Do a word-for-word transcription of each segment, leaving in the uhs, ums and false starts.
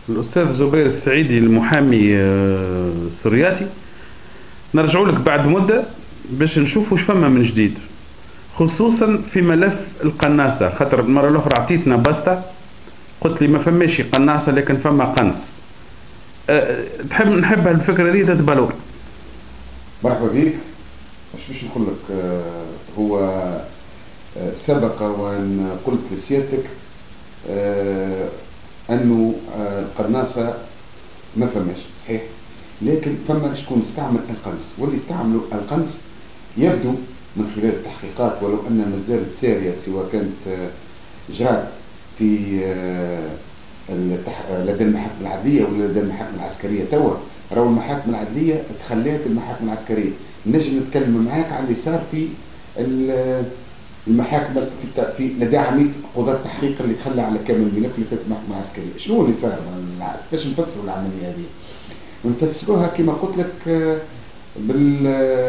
الأستاذ زبير السعيدي المحامي آه، سرياتي. نرجعوا لك بعد مدة باش نشوفوا واش فما من جديد، خصوصا في ملف القناصة، خاطر المرة الأخرى عطيتنا بسطة قلت لي ما فماش قناصة لكن فما قنص. أه تحب نحب هالفكرة دي تتبلور. مرحبا بك. مش باش نقول لك آه هو آه سبق وان قلت لسيادتك آه انه آه القناصة ما فماش صحيح، لكن فما شكون استعمل القنص، واللي استعملوا القنص يبدو من خلال التحقيقات، ولو أنها ما زالت سارية سواء كانت إجراءات في لدى المحاكم العدلية ولا لدى المحاكم العسكرية. توا راهو المحاكم العدلية تخلات المحاكم العسكرية. نجم نتكلم معاك على اللي صار في المحاكم في لدى عميد قضاة التحقيق اللي تخلى على كامل الملف اللي في المحكمة العسكرية. شنو اللي صار؟ ما نعرف باش نفسروا العملية هذه. نفسروها كما قلت لك بال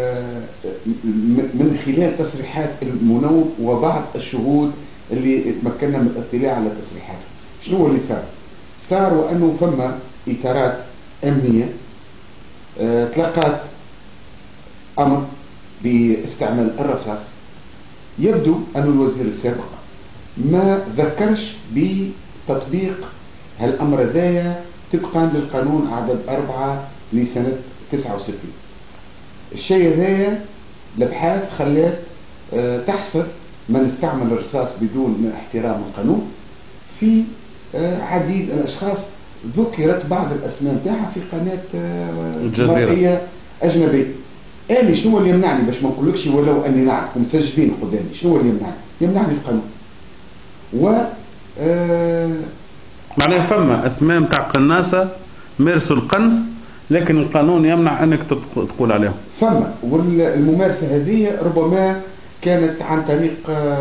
من خلال تصريحات المنوب وبعض الشهود اللي تمكنا من الاطلاع على تصريحاتهم. شنو هو اللي صار؟ صار وانه فما اطارات امنيه تلقات امر باستعمال الرصاص. يبدو ان الوزير السابق ما ذكرش بتطبيق هالامر هذايا طبقا للقانون عدد أربعة لسنة تسعة وستين. الشيء هذايا الابحاث خلات أه تحصر من استعمل الرصاص بدون احترام القانون في أه عديد الاشخاص. ذكرت بعض الاسماء نتاعها في قناه أه مرئيه اجنبيه. انا شنو اللي يمنعني باش ما نقولكش ولو اني نعرف مسجلين قدامي؟ شنو اللي يمنعني؟ يمنعني القانون. و أه معناها فما اسماء نتاع قناصه مارسوا القنص لكن القانون يمنع انك تقول عليهم. فما، والممارسه هذه ربما كانت عن طريق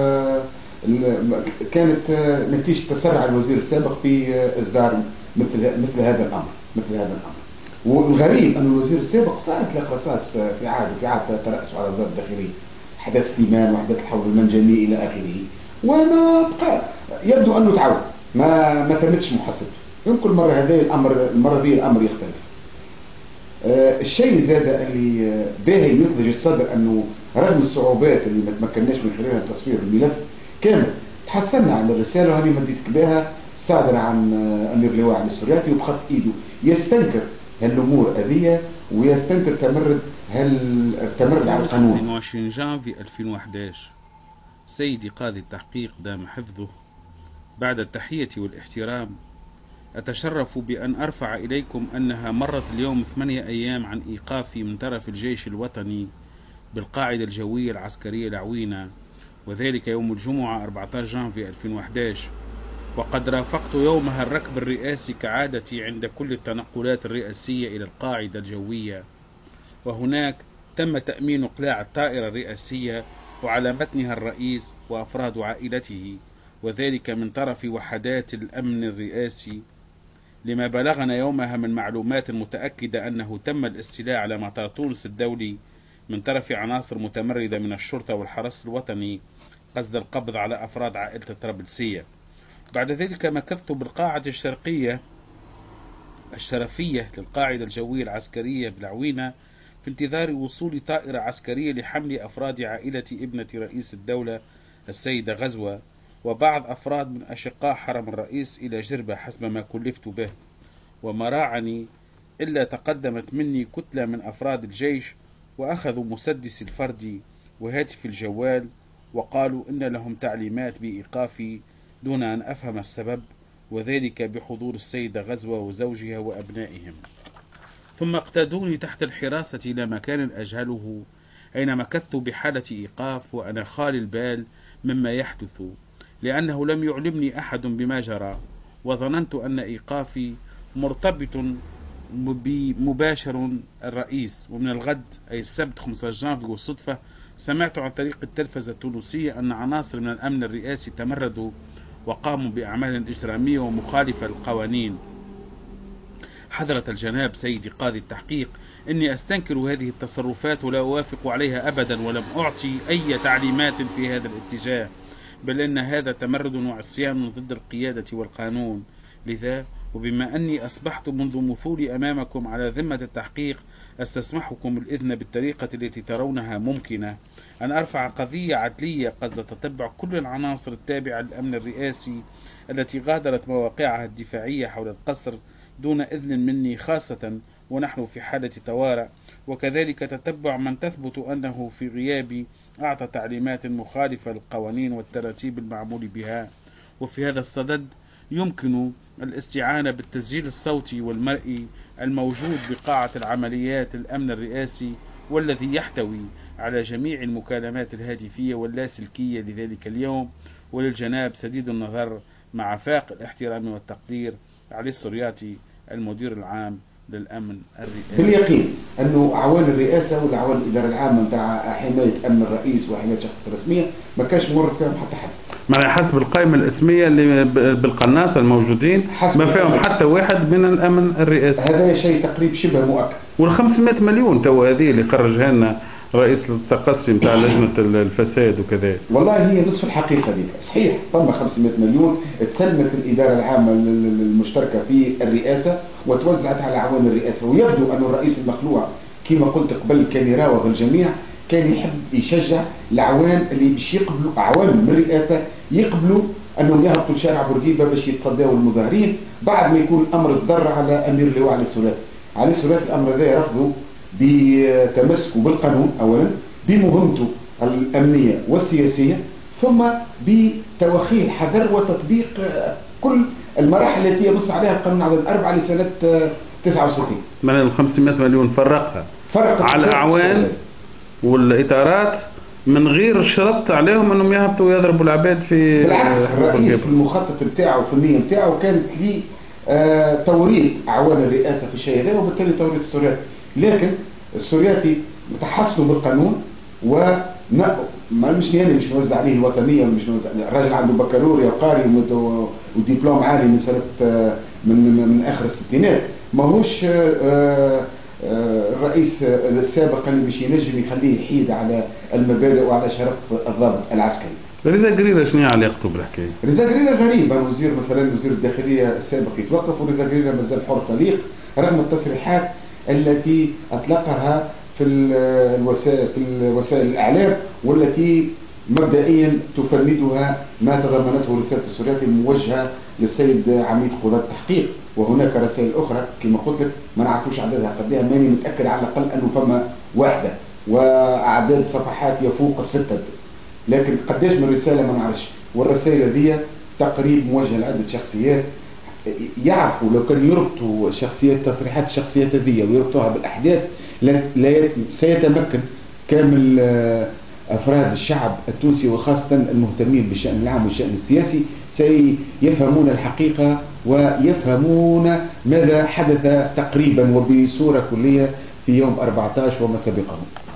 كانت نتيجه تسرع الوزير السابق في اصدار مثل مثل هذا الامر مثل هذا الامر. والغريب ان الوزير السابق صارت له قصاص في عهد في عهد ترأسه على وزاره الداخليه، احداث سليمان واحداث الحوض المنجني الى اخره، وما بقى يبدو انه تعود ما ما تمتش محاسبته. يمكن المره هذه الامر المره دي الامر يختلف. آه الشيء زاد اللي آه باهي ينضج الصدر انه رغم الصعوبات اللي ما تمكناش من خلالها تصوير الملف كامل، تحصلنا على الرساله هذه مديتك بها صادره عن آه امير لواء علي السرياتي وبخط ايده يستنكر هالامور هذه ويستنكر تمرد هالتمرد على القانون. اثنين وعشرين جانفي ألفين وأحد عشر. سيدي قاضي التحقيق دام حفظه، بعد التحية والاحترام أتشرف بأن أرفع إليكم أنها مرت اليوم ثمانية أيام عن إيقافي من طرف الجيش الوطني بالقاعدة الجوية العسكرية العوينة، وذلك يوم الجمعة أربعة عشر جانفي ألفين وأحد عشر. وقد رافقت يومها الركب الرئاسي كعادتي عند كل التنقلات الرئاسية إلى القاعدة الجوية، وهناك تم تأمين إقلاع الطائرة الرئاسية وعلى متنها الرئيس وأفراد عائلته، وذلك من طرف وحدات الأمن الرئاسي، لما بلغنا يومها من معلومات متأكدة أنه تم الاستيلاء على مطار تونس الدولي من طرف عناصر متمردة من الشرطة والحرس الوطني قصد القبض على أفراد عائلة الطرابلسية. بعد ذلك مكثت بالقاعدة الشرقية الشرفية للقاعدة الجوية العسكرية بالعوينة في انتظار وصول طائرة عسكرية لحمل أفراد عائلة ابنة رئيس الدولة السيدة غزوة وبعض أفراد من أشقاء حرم الرئيس إلى جربة حسب ما كلفت به. وما راعني إلا تقدمت مني كتلة من أفراد الجيش وأخذوا مسدسي الفردي وهاتف الجوال وقالوا إن لهم تعليمات بإيقافي دون أن أفهم السبب، وذلك بحضور السيدة غزوة وزوجها وأبنائهم. ثم اقتادوني تحت الحراسة إلى مكان أجهله أين مكثت بحالة إيقاف وأنا خالي البال مما يحدث، لأنه لم يعلمني أحد بما جرى، وظننت أن إيقافي مرتبط بمباشر الرئيس. ومن الغد أي السبت خمسة عشر جانفي والصدفة سمعت عن طريق التلفزة التونسية أن عناصر من الأمن الرئاسي تمردوا وقاموا بأعمال إجرامية ومخالفة للقوانين. حضرة الجناب سيدي قاضي التحقيق، إني أستنكر هذه التصرفات ولا أوافق عليها أبدا، ولم أعطي أي تعليمات في هذا الاتجاه، بل إن هذا تمرد وعصيان ضد القيادة والقانون. لذا وبما أني أصبحت منذ مثولي أمامكم على ذمة التحقيق، أستسمحكم الإذن بالطريقة التي ترونها ممكنة أن أرفع قضية عدلية قصد تتبع كل العناصر التابعة للأمن الرئاسي التي غادرت مواقعها الدفاعية حول القصر دون إذن مني خاصة ونحن في حالة طوارئ، وكذلك تتبع من تثبت أنه في غيابي أعطى تعليمات مخالفة للقوانين والتراتيب المعمول بها. وفي هذا الصدد يمكن الاستعانة بالتسجيل الصوتي والمرئي الموجود بقاعة العمليات الأمن الرئاسي، والذي يحتوي على جميع المكالمات الهاتفية واللاسلكية لذلك اليوم. وللجناب سديد النظر مع فاق الاحترام والتقدير علي السرياتي، المدير العام للأمن الرئاسي. باليقين أنه أعوان الرئاسة والأعوان الإدارة العامة نتاع حماية أمن الرئيس وحماية شخص الرسمية ما كانش مورد فيهم حتى حد. معناها حسب القائمة الاسمية اللي بالقناصة الموجودين ما فيهم حتى واحد من الأمن الرئاسي. هذا شيء تقريب شبه مؤكد. والخمسمائة مليون تو هذه اللي خرجها لنا رئيس التقصي نتاع لجنة الفساد وكذا. والله هي نصف الحقيقة دي. صحيح ثم خمسمائة مليون تسلمت الإدارة العامة المشتركة في الرئاسة وتوزعت على أعوان الرئاسة، ويبدو أن الرئيس المخلوع كما قلت قبل كان يراوغ الجميع، كان يحب يشجع الأعوان اللي باش يقبلوا أعوان من الرئاسة يقبلوا أنهم يهبطوا لشارع بورقيبة باش يتصدوا المظاهرين بعد ما يكون الأمر اصدر على أمير اللواء علي السرياتي. علي السرياتي الأمر هذا رفضه بتمسكه بالقانون أولا، بمهمته الأمنية والسياسية، ثم بتوخيه الحذر وتطبيق كل المراحل التي ينص عليها القانون عدد أربعة لسنة تسعة وستين. من ال خمسمائة مليون فرقها على الأعوان والإطارات من غير شرط عليهم أنهم يهبطوا ويضربوا العباد في. بالعكس الرئيس في المخطط بتاعه في النية بتاعه كانت لي آه توريط أعوان الرئاسة في الشيء هذا، وبالتالي توريط السرياتي. لكن السرياتي تحصنوا بالقانون و ما مش يعني مش موزع عليه الوطنيه ومش موزع. الراجل عنده بكالوريا وقاري ودبلوم عالي من سنه من من اخر الستينات، ماهوش الرئيس السابق اللي مش ينجم يخليه يحيد على المبادئ وعلى شرف الضابط العسكري. رضا قريرة شنو علاقته بالحكايه؟ رضا قريرة غريب، وزير مثلا وزير الداخليه السابق يتوقف ورضا قريرة مازال حر طليق رغم التصريحات التي اطلقها في الوسائل في وسائل الاعلام والتي مبدئيا تفندها ما تضمنته رساله السرياتي الموجهه للسيد عميد قضاة التحقيق، وهناك رسائل اخرى كما قلت لك ما نعرفوش عددها قدها، ماني متاكد على الاقل انه فما واحده واعداد صفحات يفوق السته، لكن قداش من رساله ما نعرفش. والرسائل هذه تقريب موجهه لعده شخصيات يعرفوا لو كانوا يربطوا شخصيات تصريحات الشخصيات هذه ويربطوها بالاحداث لا سيتمكن كامل افراد الشعب التونسي وخاصه المهتمين بالشان العام والشان السياسي سيفهمون الحقيقه ويفهمون ماذا حدث تقريبا وبصوره كليه في يوم أربعة عشر وما سبقه.